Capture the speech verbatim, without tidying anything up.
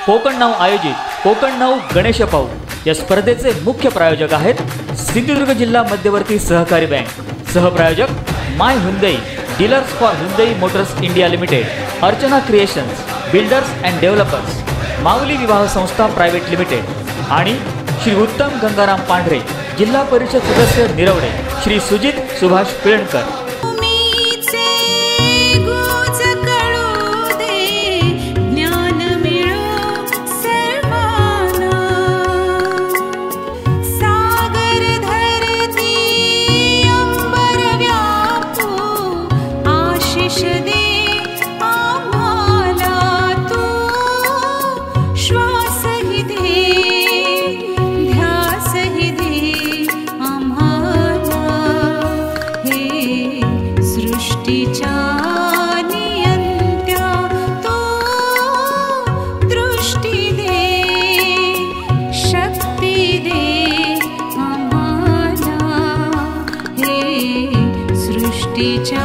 कोकण नाव आयोजित कोकण नाव गणेश पाऊ या स्पर्धेचे मुख्य प्रायोजक आहेत सिंधुदुर्ग जिल्हा मध्यवर्ती सहकारी बँक। सहप्रायोजक my Hyundai, dealers for Hyundai motors India limited, Archana creations, builders and developers, Mauli विवाह संस्था प्रायव्हेट लिमिटेड आणि श्री उत्तम गंगाराम पांढरे, जिल्हा परिषद सदस्य निरवडे, श्री सुजित सुभाष पिळणकर। Teacher